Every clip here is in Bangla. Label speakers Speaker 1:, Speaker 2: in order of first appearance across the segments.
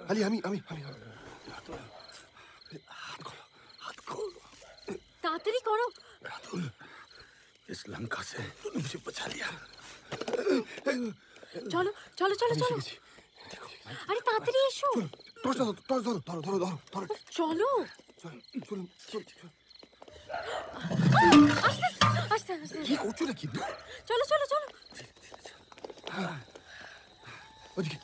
Speaker 1: আলি আমি
Speaker 2: तातरी करो।
Speaker 3: रातुल, इस लंका से तूने मुझे बचा लिया।
Speaker 2: चलो चलो चलो चलो। अरे तातरी एसो।
Speaker 1: ধরো।
Speaker 2: चलो।
Speaker 1: চলুন।
Speaker 2: আস্তে আস্তে।
Speaker 1: কি করছো নাকি?
Speaker 2: চলো চলো চলো।
Speaker 1: ওদিকে।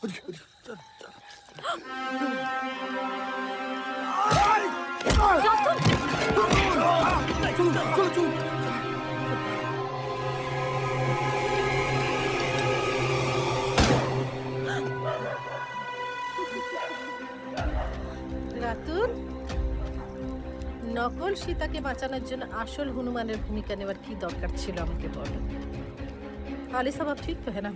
Speaker 1: চলো।
Speaker 4: রাতুল, নকল সীতাকে বাঁচানোর জন্য আসল হনুমানের ভূমিকা নেওয়ার কি দরকার ছিল আমাকে বলো। খালি সব ঠিক তো হ্যাঁ না?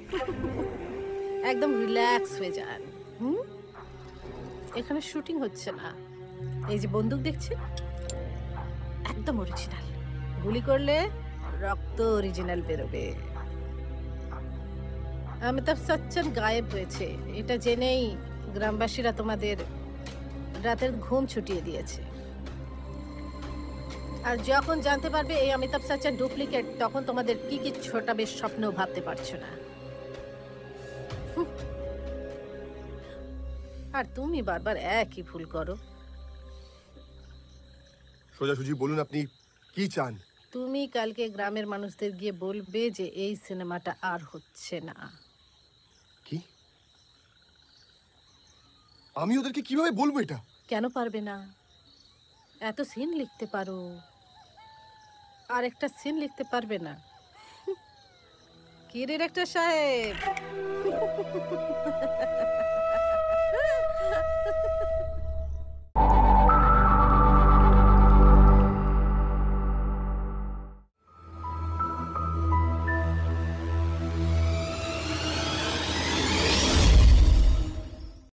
Speaker 4: একদম রিল্যাক্স হয়ে যান। এখানে শুটিং হচ্ছে না। এই যে বন্দুক দেখছেন, একদম অরিজিনাল। গুলি করলে রক্ত অরিজিনাল বেরোবে। অমিতাভ সচ্চন গায়েব হয়েছে এটা জেনেই গ্রামবাসীরা তোমাদের রাতের ঘুম ছুটিয়ে দিয়েছে। আর যখন জানতে পারবে এই অমিতাভ সচ্চন ডুপ্লিকেট, তখন তোমাদের কি ছোটা বেশ স্বপ্নও ভাবতে পারছো না। আর তুমি বারবার একই ভুল করো।
Speaker 1: সোজাসুজি বলুন আপনি কি চান?
Speaker 4: তুমি কালকে গ্রামের মানুষদের গিয়ে বলবে যে এই সিনেমাটা আর হচ্ছে না।
Speaker 1: কি? আমি ওদেরকে কিভাবে বলবো এটা?
Speaker 4: কেন পারবে না? এত সিন লিখতে পারো, আর একটা সিন লিখতে পারবে না? কি ডিরেক্টর সাহেব!